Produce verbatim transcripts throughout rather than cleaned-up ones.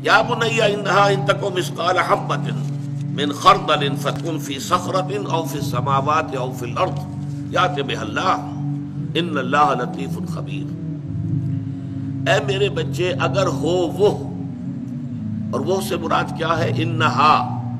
یا بنی انہا ان تکو مثقال حبۃ من خردل فتکن فی صخرۃ او فی السماوات او فی الارض یأت بها اللہ ان اللہ لطیف خبیر۔ اے میرے بچے، اگر ہو وہ، اور وہ سے مراد کیا ہے؟ انہا،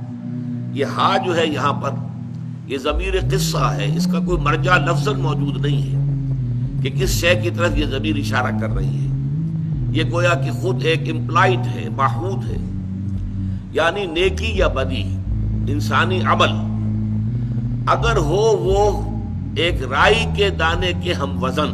یہ ہا جو ہے یہاں پر یہ ضمیر قصہ ہے، اس کا کوئی مرجع لفظ موجود نہیں ہے کہ کس شے کی طرف یہ ضمیر اشارہ کر رہی ہے، یہ گویا کہ خود ایک امپلائڈ ہے، محمود ہے، یعنی نیکی یا بدی، انسانی عمل اگر ہو وہ ایک رائی کے دانے کے ہم وزن،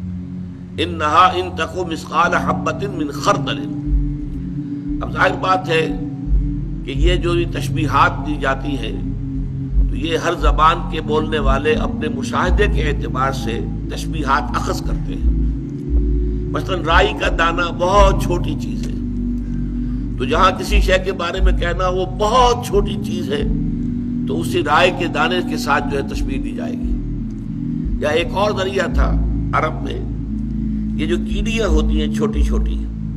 انہا ان تکو مثقال حبۃ من خردل۔ اب ظاہر بات ہے کہ یہ جو تشبیہات دی جاتی ہیں تو یہ ہر زبان کے بولنے والے اپنے مشاہدے کے اعتبار سے تشبیہات اخذ کرتے ہیں۔ مثلا رائی کا دانہ بہت چھوٹی چیز ہے، تو جہاں کسی شے کے بارے میں کہنا وہ بہت چھوٹی چیز ہے تو اسی رائی کے دانے کے ساتھ جو ہے تشبیہ دی جائے گی۔ یا ایک اور ذریعہ تھا عرب میں، یہ جو کیڑیاں ہوتی ہیں چھوٹی چھوٹی،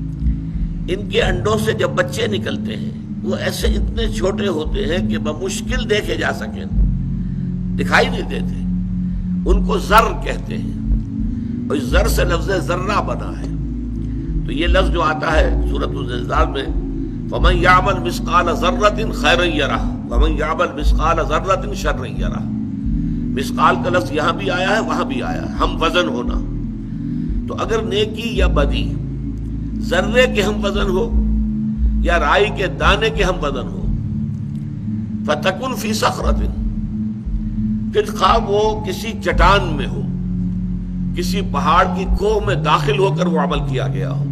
ان کے انڈوں سے جب بچے نکلتے ہیں وہ ایسے اتنے چھوٹے ہوتے ہیں کہ بمشکل دیکھے جا سکیں، دکھائی نہیں دیتے، ان کو ذر کہتے ہیں، اور اس ذر سے لفظ ذرہ بنا ہے۔ تو یہ لفظ جو آتا ہے سورۃ الزلزال میں، فَمَن يَعْمَلْ مِثْقَالَ ذَرَّةٍ خَيْرًا يَرَهُ وَمَن يَعْمَلْ مِثْقَالَ ذَرَّةٍ شَرًّا يَرَهُ۔ مثقال کا لفظ یہاں بھی آیا ہے وہاں بھی آیا ہے، ہم وزن ہونا۔ تو اگر نیکی یا بدی ذرے کے ہم وزن ہو یا رائی کے دانے کے ہم وزن ہو، فَتَكُنْ فِي صَخْرَةٍ، پھر خواہ وہ کسی چٹان میں ہو، کسی پہاڑ کی کوہ میں داخل ہو کر وہ عمل کیا گیا ہو،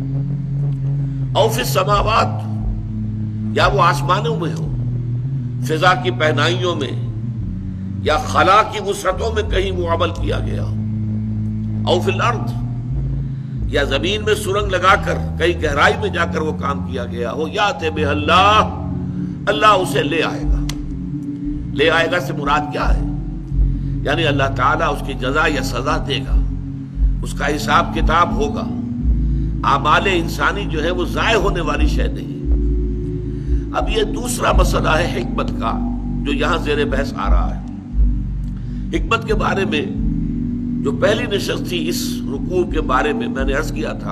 او فی السماوات، یا وہ آسمانوں میں ہو، فضا کی پہنائیوں میں یا خلا کی وسعتوں میں کہیں وہ عمل کیا گیا ہو، او فی الارض، یا زمین میں سرنگ لگا کر کئی گہرائی میں جا کر وہ کام کیا گیا ہو، یأت بہ اللہ، اللہ اسے لے آئے گا۔ لے آئے گا سے مراد کیا ہے؟ یعنی اللہ تعالیٰ اس کی جزا یا سزا دے گا، اس کا حساب کتاب ہوگا۔ اعمال انسانی جو ہے وہ ضائع ہونے والی شے نہیں۔ اب یہ دوسرا مسئلہ ہے حکمت کا جو یہاں زیر بحث آ رہا ہے۔ حکمت کے بارے میں جو پہلی نشست تھی اس رکوع کے بارے میں میں نے عرض کیا تھا،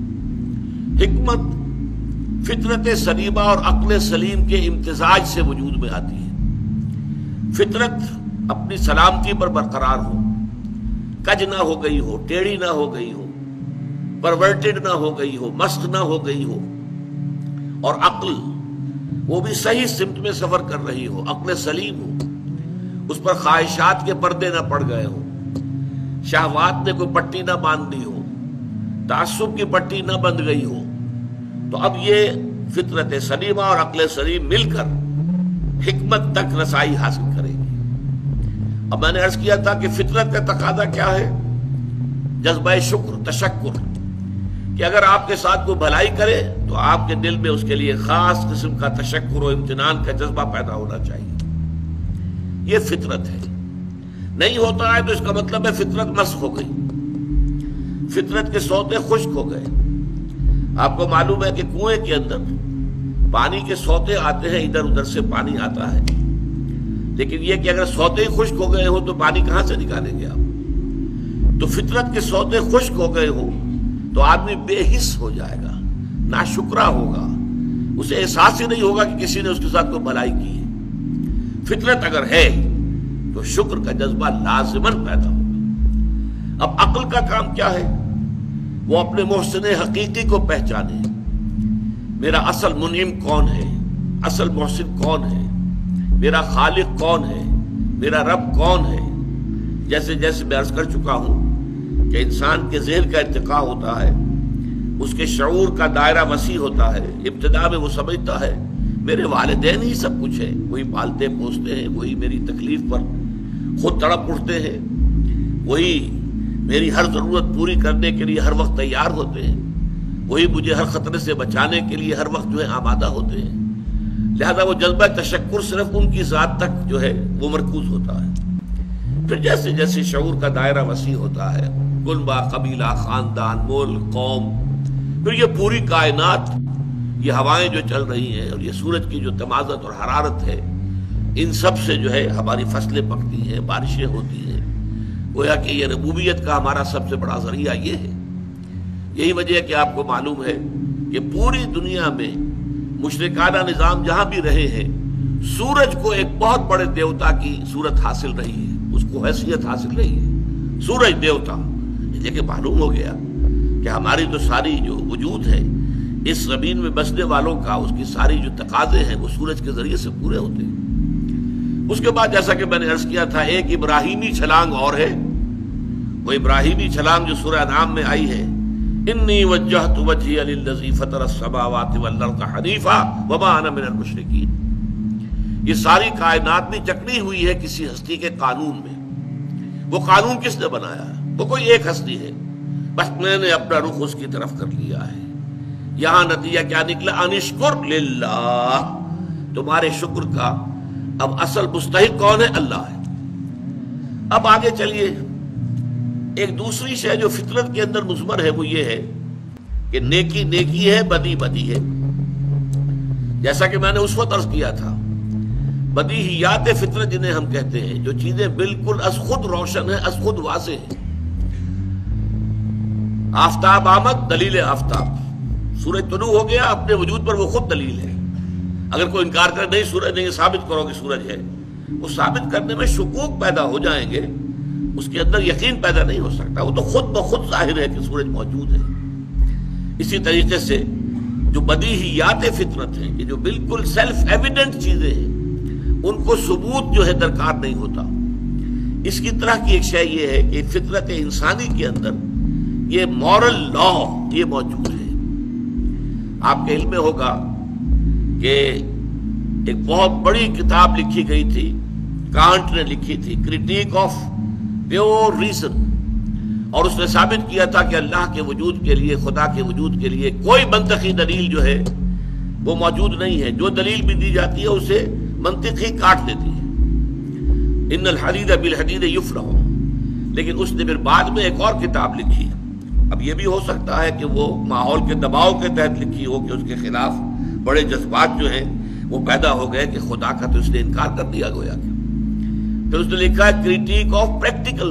حکمت فطرت سلیمہ اور عقل سلیم کے امتزاج سے وجود میں آتی ہے۔ فطرت اپنی سلامتی پر برقرار ہو، کج نہ ہو گئی ہو، ٹیڑھی نہ ہو گئی ہو، پرورٹڈ نہ ہو گئی ہو، مسخ نہ ہو گئی ہو، اور عقل وہ بھی صحیح سمت میں سفر کر رہی ہو، عقل سلیم ہو، اس پر خواہشات کے پردے نہ پڑ گئے ہوں، شہوات نے کوئی پٹی نہ باندھ دی ہو، تعصب کی پٹی نہ بند گئی ہو، تو اب یہ فطرت سلیمہ اور عقل سلیم مل کر حکمت تک رسائی حاصل کرے گی۔ اب میں نے عرض کیا تھا کہ فطرت کا تقاضا کیا ہے؟ جذبہ شکر، تشکر، کہ اگر آپ کے ساتھ کوئی بھلائی کرے تو آپ کے دل میں اس کے لیے خاص قسم کا تشکر و امتنان کا جذبہ پیدا ہونا چاہیے۔ یہ فطرت ہے، نہیں ہوتا ہے تو اس کا مطلب ہے فطرت مسخ ہو گئی، فطرت کے سوتے خشک ہو گئے۔ آپ کو معلوم ہے کہ کنویں کے اندر پانی کے سوتے آتے ہیں، ادھر ادھر سے پانی آتا ہے، لیکن یہ کہ اگر سوتے ہی خشک ہو گئے ہو تو پانی کہاں سے نکالیں گے آپ؟ تو فطرت کے سوتے خشک ہو گئے ہو تو آدمی بے حس ہو جائے گا، ناشکرا ہوگا، اسے احساس ہی نہیں ہوگا کہ کسی نے اس کے ساتھ کوئی بھلائی کی ہے۔ فطرت اگر ہے تو شکر کا جذبہ لازماً پیدا ہوگا۔ اب عقل کا کام کیا ہے؟ وہ اپنے محسن حقیقی کو پہچانے، میرا اصل منعم کون ہے، اصل محسن کون ہے، میرا خالق کون ہے، میرا رب کون ہے۔ جیسے جیسے میں عرض کر چکا ہوں کہ انسان کے ذہن کا ارتقاء ہوتا ہے، اس کے شعور کا دائرہ وسیع ہوتا ہے، ابتدا میں وہ سمجھتا ہے میرے والدین ہی سب کچھ ہے، وہی پالتے پوستے ہیں، وہی میری تکلیف پر خود تڑپ اٹھتے ہیں، وہی میری ہر ضرورت پوری کرنے کے لیے ہر وقت تیار ہوتے ہیں، وہی مجھے ہر خطرے سے بچانے کے لیے ہر وقت جو ہے آمادہ ہوتے ہیں۔ لہذا وہ جذبہ تشکر صرف ان کی ذات تک جو ہے وہ مرکوز ہوتا ہے۔ پھر جیسے جیسے شعور کا دائرہ وسیع ہوتا ہے، کنبہ، قبیلہ، خاندان، ملک، قوم، پھر یہ پوری کائنات یہ ہوائیں جو چل رہی ہیں اور یہ سورج کی جو تمازت اور حرارت ہے، ان سب سے جو ہے ہماری فصلیں پکتی ہیں، بارشیں ہوتی ہیں۔ گویا کہ یہ ربوبیت کا ہمارا سب سے بڑا ذریعہ یہ ہے۔ یہی وجہ ہے کہ آپ کو معلوم ہے کہ پوری دنیا میں مشرکانہ نظام جہاں بھی رہے ہیں، سورج کو ایک بہت بڑے دیوتا کی صورت حاصل رہی ہے، اس کو حیثیت حاصل رہی ہے، سورج دیوتا۔ یہ کہ معلوم ہو گیا کہ ہماری تو ساری جو وجود ہے اس زمین میں بسنے والوں کا، اس کی ساری جو تقاضے ہیں وہ سورج کے ذریعے سے پورے ہوتے ہیں۔ اس کے بعد جیسا کہ میں نے عرض کیا تھا، ایک ابراہیمی چھلانگ اور ہے، وہ ابراہیمی چھلانگ جو سورہ انعام میں آئی ہے، انی وجہت وجہی للذی فطر السماوات والارض حنیفا وما انا من المشرکین۔ یہ ساری کائنات بھی جکڑی ہوئی ہے کسی ہستی کے قانون میں۔ وہ قانون کس نے بنایا؟ وہ کوئی ایک ہستی ہے، بس میں نے اپنا رخ اس کی طرف کر لیا ہے۔ یہاں نتیجہ کیا نکلا؟ انشکر للہ، تمہارے شکر کا اب اصل مستحق کون ہے؟ اللہ ہے۔ اب آگے چلیے، ایک دوسری شے جو فطرت کے اندر مضمر ہے وہ یہ ہے کہ نیکی نیکی ہے، بدی بدی ہے۔ جیسا کہ میں نے اس وقت عرض کیا تھا، بدیہیات فطرت جنہیں ہم کہتے ہیں، جو چیزیں بالکل از خود روشن ہیں، از خود واضح ہیں۔ آفتاب آمد، دلیل آفتاب، سورج طلوع ہو گیا، اپنے وجود پر وہ خود دلیل ہے۔ اگر کوئی انکار کرے نہیں سورج نہیں، ثابت کرو کہ سورج ہے، وہ ثابت کرنے میں شکوک پیدا ہو جائیں گے، اس کے اندر یقین پیدا نہیں ہو سکتا۔ وہ تو خود بخود ظاہر ہے کہ سورج موجود ہے۔ اسی طریقے سے جو بدیہیات فطرت ہیں، کہ جو بالکل سیلف ایویڈنٹ چیزیں ہیں، ان کو ثبوت جو ہے درکار نہیں ہوتا۔ اس کی طرح کی ایک شے یہ ہے کہ فطرت انسانی کے اندر یہ مورل لا یہ موجود ہے۔ آپ کے علم میں ہوگا کہ ایک بہت بڑی کتاب لکھی گئی تھی، کانٹ نے لکھی تھی، کرٹیک آف پیور ریزن، اور اس نے ثابت کیا تھا کہ اللہ کے وجود کے لیے، خدا کے وجود کے لیے کوئی منطقی دلیل جو ہے وہ موجود نہیں ہے۔ جو دلیل بھی دی جاتی ہے اسے منطقی کاٹ دیتی ہے۔ ان الحدید بالحدید یفرح، لیکن اس نے پھر بعد میں ایک اور کتاب لکھی۔ اب یہ بھی ہو سکتا ہے کہ وہ ماحول کے دباؤ کے تحت لکھی ہو کہ اس کے خلاف بڑے جذبات جو ہیں وہ پیدا ہو گئے کہ خدا کا تو اس نے انکار کر دیا گویا کہ۔ پھر اس نے لکھا ہے کرٹیک آف پریکٹیکل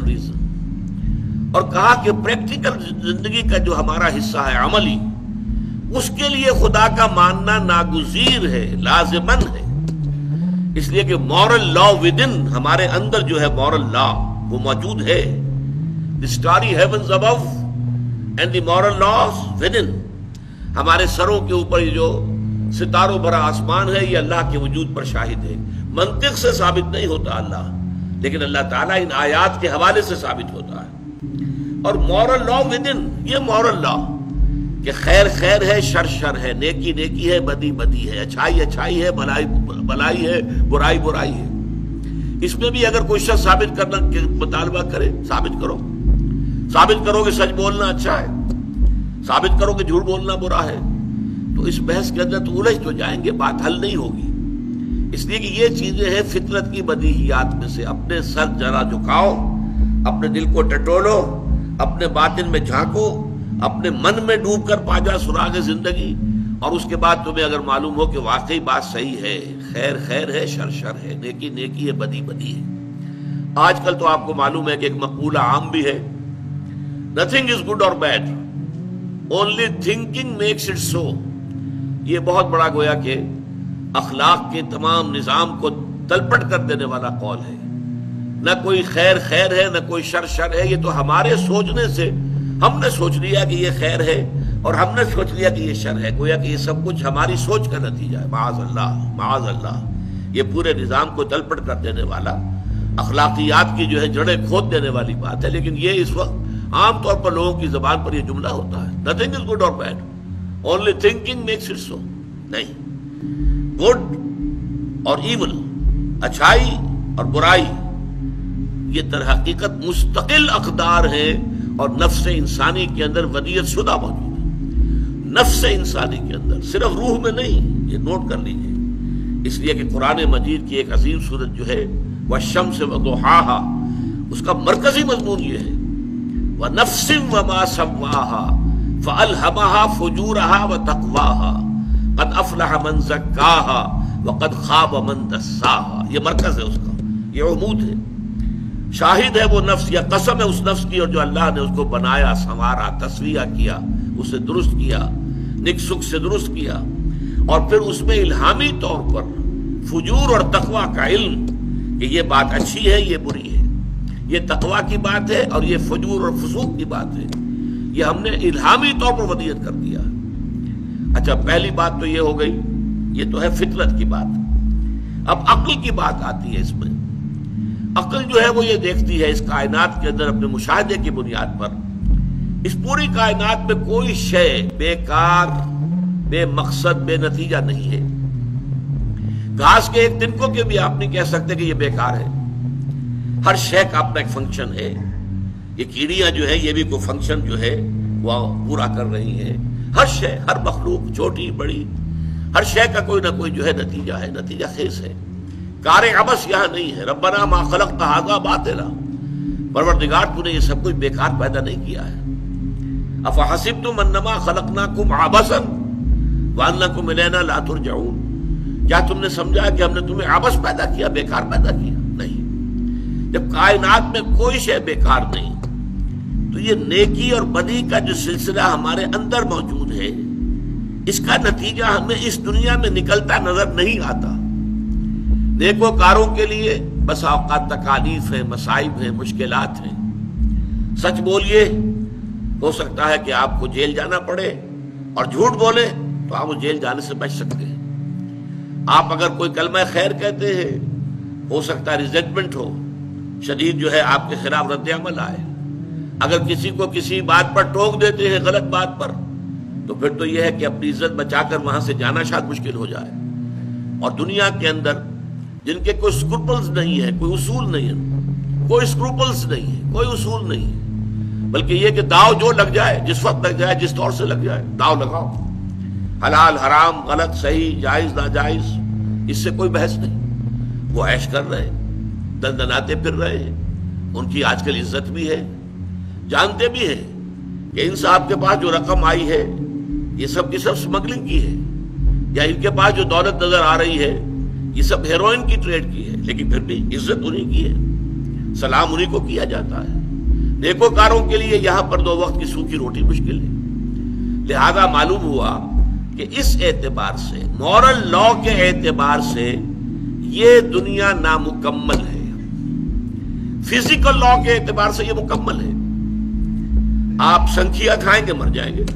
ریزن، اور کہا کہ پریکٹیکل زندگی کا جو ہمارا حصہ ہے عملی، اس کے لیے خدا کا ماننا ناگزیر ہے، لازمن ہے۔ اس لیے کہ مورل لا ودن، ہمارے اندر جو ہے مورل لا وہ موجود ہے۔ The starry heavens above and the moral laws within, ہمارے سروں کے اوپر یہ جو ستاروں بھرا آسمان ہے یہ اللہ کے وجود پر شاہد ہے۔ منطق سے ثابت نہیں ہوتا اللہ، لیکن اللہ تعالیٰ ان آیات کے حوالے سے ثابت ہوتا ہے۔ اور مورل لا ودن، یہ مورل لا کہ خیر خیر ہے، شر شر ہے، نیکی نیکی ہے، بدی بدی ہے، اچھائی اچھائی ہے، بلائی بلائی ہے، برائی برائی ہے۔ اس میں بھی اگر کوئی شخص ثابت کرنا مطالبہ کرے، ثابت کرو، ثابت کرو کہ سچ بولنا اچھا ہے، ثابت کرو کہ جھوٹ بولنا برا ہے، تو اس بحث کے اندر تو الجھ تو جائیں گے، بات حل نہیں ہوگی۔ اس لیے کہ یہ چیزیں ہیں فطرت کی بدیہیات میں سے۔ اپنے سر ذرا جھکاؤ، اپنے دل کو ٹٹولو، اپنے باطن میں جھانکو، اپنے من میں ڈوب کر پا جا سراغ زندگی، اور اس کے بعد تمہیں اگر معلوم ہو کہ واقعی بات صحیح ہے، خیر خیر ہے، شر شر ہے، نیکی نیکی ہے، بدی بدی ہے۔ آج کل تو آپ کو معلوم ہے کہ ایک مقولہ عام بھی ہے، nothing is good or bad, only thinking makes it so۔ یہ بہت بڑا گویا کہ اخلاق کے تمام نظام کو تلپٹ کر دینے والا قول ہے۔ نہ کوئی خیر خیر ہے، نہ کوئی شر شر ہے، یہ تو ہمارے سوچنے سے ہم نے سوچ لیا کہ یہ خیر ہے اور ہم نے سوچ لیا کہ یہ شر ہے، گویا کہ یہ سب کچھ ہماری سوچ کا نتیجہ ہے۔ معاذ اللہ معاذ اللہ، یہ پورے نظام کو تلپٹ کر دینے والا، اخلاقیات کی جو ہے جڑیں کھود دینے والی بات ہے۔ لیکن یہ اس وقت عام طور پر لوگوں کی زبان پر یہ جملہ ہوتا ہے، nothing is good or bad, only thinking makes it so۔ نہیں، گڈ اور ایول، اچھائی اور برائی، یہ در حقیقت مستقل اقدار ہیں اور نفس انسانی کے اندر ودیعت شدہ موجود ہے۔ نفس انسانی کے اندر، صرف روح میں نہیں، یہ نوٹ کر لیجئے۔ اس لیے کہ قرآن مجید کی ایک عظیم سورت جو ہے والشمس وضحاها، اس کا مرکزی مضمون یہ ہے وَنَفْسٍ وَمَا سَوَّاهَا فَأَلْهَمَهَا فُجُورَهَا وَتَقْوَاهَا افلح من زکاہا وقد خاب من دساہا، یہ مرکز ہے اس کا، یہ عمود ہے۔ شاہد ہے وہ نفس یا قسم ہے اس نفس کی اور جو اللہ نے اس کو بنایا، سنوارا، تصفیہ کیا، اسے درست کیا، نک سک سے درست کیا، اور پھر اس میں الہامی طور پر فجور اور تقوی کا علم کہ یہ بات اچھی ہے، یہ بری ہے، یہ تقوی کی بات ہے اور یہ فجور اور فسوق کی بات ہے، یہ ہم نے الہامی طور پر ودیت کر دیا۔ اچھا، پہلی بات تو یہ ہو گئی، یہ تو ہے فطرت کی بات۔ اب عقل کی بات آتی ہے اس میں۔ عقل جو ہے وہ یہ دیکھتی ہے اس کائنات کے اندر اپنے مشاہدے کی بنیاد پر اس پوری کائنات میں کوئی شے بیکار، بے مقصد، بے نتیجہ نہیں ہے۔ گھاس کے ایک تنکوں کے بھی آپ نہیں کہہ سکتے کہ یہ بیکار ہے، ہر شے کا اپنا ایک فنکشن ہے۔ یہ کیڑیاں جو ہے یہ بھی کوئی فنکشن جو ہے وہ پورا کر رہی ہیں۔ ہر شے، ہر مخلوق، چھوٹی بڑی، ہر شے کا کوئی نہ کوئی جو ہے نتیجہ ہے، نتیجہ خیز ہے۔ کار عبث یہاں نہیں ہے۔ ربنا ما خلقت ھذا باطلا، پروردگار تو نے یہ سب کچھ بیکار پیدا نہیں کیا ہے۔ افحسبتم انما خلقناکم عبثا وانکم الینا لا ترجعون، کیا تم نے سمجھا کہ ہم نے تمہیں عبث پیدا کیا، بیکار پیدا کیا؟ نہیں۔ جب کائنات میں کوئی شے بیکار نہیں تو یہ نیکی اور بدی کا جو سلسلہ ہمارے اندر موجود ہے اس کا نتیجہ ہمیں اس دنیا میں نکلتا نظر نہیں آتا۔ نیکوکاروں کے لیے بس اوقات تکالیف ہیں، مصائب ہیں، مشکلات ہیں۔ سچ بولیے، ہو سکتا ہے کہ آپ کو جیل جانا پڑے، اور جھوٹ بولے تو آپ اس جیل جانے سے بچ سکتے ہیں۔ آپ اگر کوئی کلمہ خیر کہتے ہیں، ہو سکتا ہے ریزنٹمنٹ ہو، شدید جو ہے آپ کے خلاف رد عمل آئے۔ اگر کسی کو کسی بات پر ٹوک دیتے ہیں، غلط بات پر، تو پھر تو یہ ہے کہ اپنی عزت بچا کر وہاں سے جانا شاید مشکل ہو جائے۔ اور دنیا کے اندر جن کے کوئی اسکروپلز نہیں ہے، کوئی اصول نہیں ہے، کوئی اسکروپلز نہیں ہے، کوئی اصول نہیں ہے، بلکہ یہ کہ داؤ جو لگ جائے، جس وقت لگ جائے، جس طور سے لگ جائے، داؤ لگاؤ۔ حلال حرام، غلط صحیح، جائز ناجائز، اس سے کوئی بحث نہیں۔ وہ عیش کر رہے، دندناتے پھر رہے ہیں، ان کی آج کل عزت بھی ہے۔ جانتے بھی ہیں کہ ان صاحب کے پاس جو رقم آئی ہے یہ سب کی سب سمگلنگ کی ہے، یا ان کے پاس جو دولت نظر آ رہی ہے یہ سب ہیروئن کی ٹریڈ کی ہے، لیکن پھر بھی عزت انہیں کی ہے، سلام انہیں کو کیا جاتا ہے۔ نیکوکاروں کے لیے یہاں پر دو وقت کی سوکھی روٹی مشکل ہے۔ لہذا معلوم ہوا کہ اس اعتبار سے، مورل لا کے اعتبار سے یہ دنیا نامکمل ہے، فزیکل لا کے اعتبار سے یہ مکمل ہے۔ آپ سنکھیا کھائیں گے مر جائیں گے،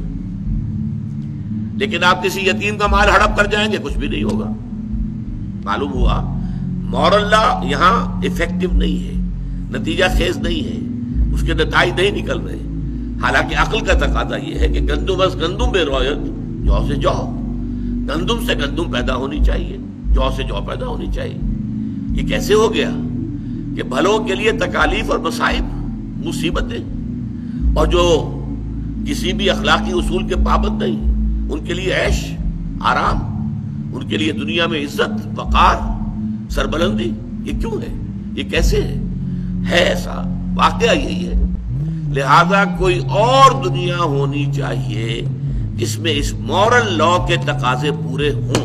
لیکن آپ کسی یتیم کا مال ہڑپ کر جائیں گے کچھ بھی نہیں ہوگا۔ معلوم ہوا مورل لا یہاں افیکٹو نہیں ہے، نتیجہ خیز نہیں ہے، اس کے نتائج نہیں نکل رہے۔ حالانکہ عقل کا تقاضا یہ ہے کہ گندم از گندم بے رویت، جو سے جو، گندم سے گندم پیدا ہونی چاہیے، جو سے جو پیدا ہونی چاہیے۔ یہ کیسے ہو گیا کہ بھلوں کے لیے تکالیف اور مصائب، مصیبتیں، اور جو کسی بھی اخلاقی اصول کے پابند نہیں ان کے لیے عیش، آرام، ان کے لیے دنیا میں عزت، وقار، سربلندی، یہ کیوں ہے؟ یہ کیسے ہے؟ ہے ایسا، واقعہ یہی ہے۔ لہذا کوئی اور دنیا ہونی چاہیے جس میں اس مورل لا کے تقاضے پورے ہوں۔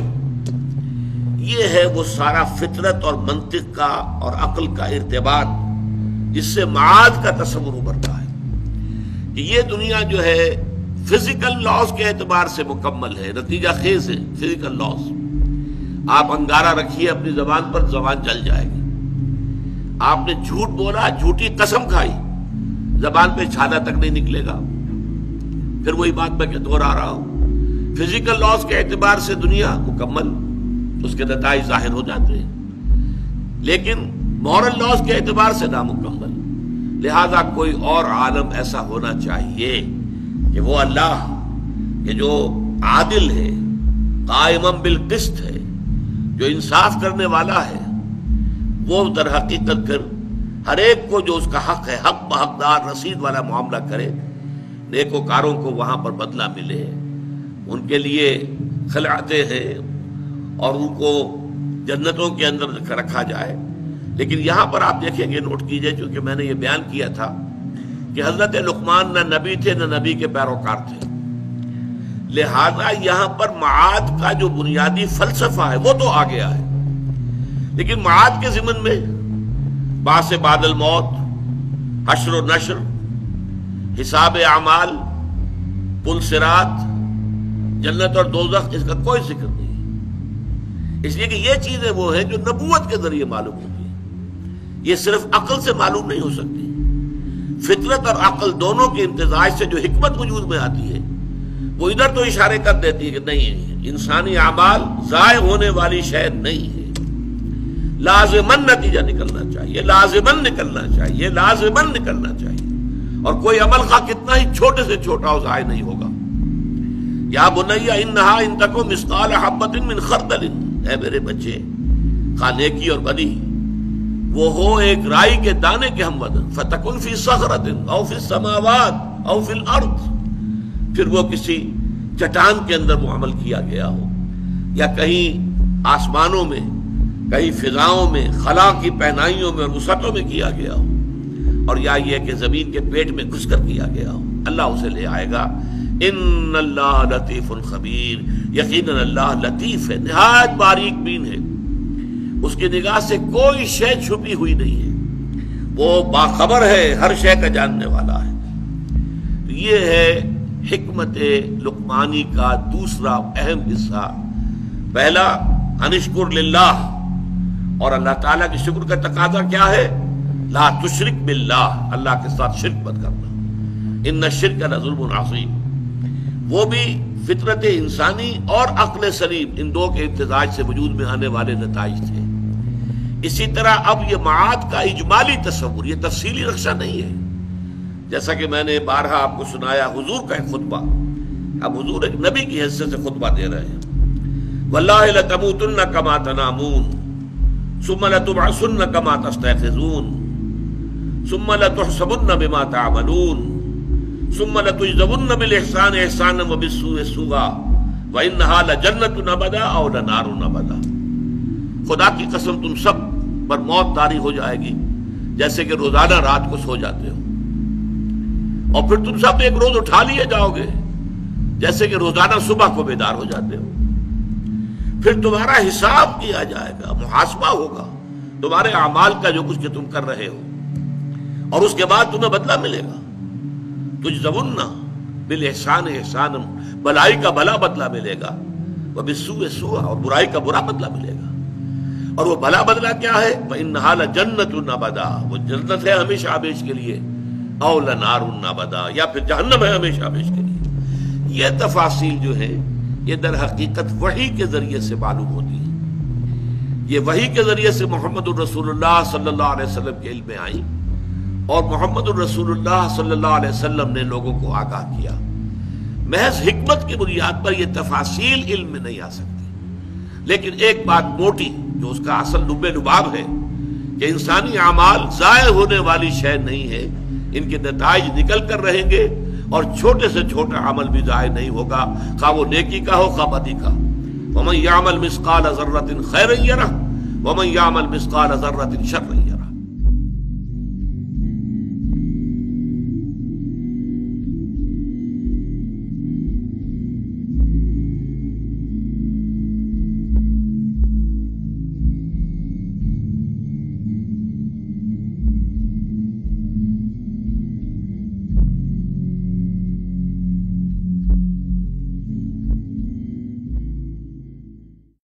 یہ ہے وہ سارا فطرت اور منطق کا اور عقل کا ارتباط جس سے معاد کا تصور ابھرتا ہے کہ یہ دنیا جو ہے فزیکل لاز کے اعتبار سے مکمل ہے، نتیجہ خیز ہے۔ فزیکل لاز، آپ انگارہ رکھیے اپنی زبان پر، زبان جل جائے گی۔ آپ نے جھوٹ بولا، جھوٹی قسم کھائی، زبان پہ چھالا تک نہیں نکلے گا۔ پھر وہی بات میں کہ دوہرا رہا ہوں، فزیکل لاز کے اعتبار سے دنیا مکمل، اس کے نتائج ظاہر ہو جاتے ہیں، لیکن مورل لاز کے اعتبار سے نامکمل۔ لہذا کوئی اور عالم ایسا ہونا چاہیے کہ وہ اللہ کہ جو عادل ہے، قائمم بالقسط ہے، جو انصاف کرنے والا ہے، وہ در حقیقت پھر ہر ایک کو جو اس کا حق ہے، حق بحقدار رسید والا معاملہ کرے، نیکوکاروں کو وہاں پر بدلہ ملے، ان کے لیے خلعتیں ہیں اور ان کو جنتوں کے اندر رکھا جائے۔ لیکن یہاں پر آپ دیکھیں گے، نوٹ کیجئے، چونکہ میں نے یہ بیان کیا تھا کہ حضرت لقمان نہ نبی تھے نہ نبی کے پیروکار تھے، لہذا یہاں پر معاد کا جو بنیادی فلسفہ ہے وہ تو آ گیا ہے، لیکن معاد کے ضمن میں بعث بعد الموت، حشر و نشر، حساب اعمال، پل صراط، جنت اور دوزخ، اس کا کوئی ذکر نہیں ہے، اس لیے کہ یہ چیزیں وہ ہیں جو نبوت کے ذریعے معلوم ہوتی ہیں، یہ صرف عقل سے معلوم نہیں ہو سکتی۔ فطرت اور عقل دونوں کے امتزاج سے جو حکمت وجود میں آتی ہے وہ ادھر تو اشارے کر دیتی ہے کہ نہیں، انسانی اعمال ضائع ہونے والی شے نہیں ہے، لازماً نتیجہ نکلنا چاہیے، لازماً نکلنا چاہیے، لازماً نکلنا چاہیے، اور کوئی عمل خواہ کتنا ہی چھوٹے سے چھوٹا ہو ضائع نہیں ہوگا۔ یا بنی انہا ان تکو مثقال حبۃ من خردل، اے میرے بچے، خواہ نیکی اور بدی وہ ہو ایک رائی کے دانے کے ہم وزن، فتکن فی صخرۃ او فی السماوات او فی الارض، پھر وہ کسی چٹان کے اندر وہ عمل کیا گیا ہو، یا کہیں آسمانوں میں، کہیں فضاؤں میں، خلا کی پہنائیوں میں اور وسعتوں میں کیا گیا ہو، اور یا یہ کہ زمین کے پیٹ میں گھس کر کیا گیا ہو، اللہ اسے لے آئے گا۔ ان اللہ لطیف خبیر، یقیناً اللہ لطیف ہے، نہایت باریک بین ہے، اس کی نگاہ سے کوئی شے چھپی ہوئی نہیں ہے، وہ باخبر ہے، ہر شے کا جاننے والا ہے۔ تو یہ ہے حکمت لقمانی کا دوسرا اہم حصہ۔ پہلا انشکر للہ، اور اللہ تعالیٰ کی شکر کا تقاضا کیا ہے؟ لا تشرک باللہ، اللہ کے ساتھ شرک مت کرنا، ان الشرک لظلم عظیم۔ وہ بھی فطرت انسانی اور عقل سلیم، ان دو کے امتزاج سے وجود میں آنے والے نتائج تھے۔ اسی طرح اب یہ معاد کا اجمالی تصور، یہ تفصیلی نقشہ نہیں ہے، جیسا کہ میں نے بارہا آپ کو سنایا حضور کا ایک خطبہ، اب حضور ایک نبی کی حیثیت سے خطبہ دے رہے ہیں، واللہ لتموتن کما تنامون ثم لتبعثن کما تستيقظون ثم لتحسبن بما تعملون ثم لتجزون بالاحسان احسانا وبالسوء سوءا وانها لجنۃ ابدا او لنار ابدا۔ خدا کی قسم تم سب پر موت طاری ہو جائے گی جیسے کہ روزانہ رات کو سو جاتے ہو، اور پھر تم سب ایک روز اٹھا لیے جاؤ گے جیسے کہ روزانہ صبح کو بیدار ہو جاتے ہو، پھر تمہارا حساب کیا جائے گا، محاسبہ ہوگا تمہارے اعمال کا جو کچھ کہ تم کر رہے ہو، اور اس کے بعد تمہیں بدلہ ملے گا۔ تجزون بالاحسان احسانا، بھلائی کا بھلا بدلہ ملے گا، وبالسوء سوءا، اور برائی کا برا بدلہ ملے گا، اور وہ بھلا بدلہ کیا ہے؟ وانها لجنۃ ابدا، وہ جنت ہے ہمیشہ ہمیشہ کے لیے، او لنار ابدا، یا پھر جہنم ہے ہمیشہ ہمیشہ کے لیے۔ یہ تفاصیل جو ہے یہ در حقیقت وحی کے ذریعے سے معلوم ہوتی ہے، یہ وحی کے ذریعے سے محمد الرسول اللہ صلی اللہ علیہ وسلم کے علم میں آئی، اور محمد الرسول اللہ صلی اللہ علیہ وسلم نے لوگوں کو آگاہ کیا۔ محض حکمت کی بنیاد پر یہ تفاصیل علم میں نہیں آ سکتی، لیکن ایک بات موٹی جو اس کا اصل لب لباب ہے کہ انسانی اعمال ضائع ہونے والی شے نہیں ہے، ان کے نتائج نکل کر رہیں گے، اور چھوٹے سے چھوٹا عمل بھی ضائع نہیں ہوگا، خواہ وہ نیکی کا ہو خواہ بدی کا۔ وَمَن يَعْمَلْ مِثْقَالَ ذَرَّةٍ خَيْرًا يَرَهُ وَمَن يَعْمَلْ مِثْقَالَ ذَرَّةٍ شَرًّا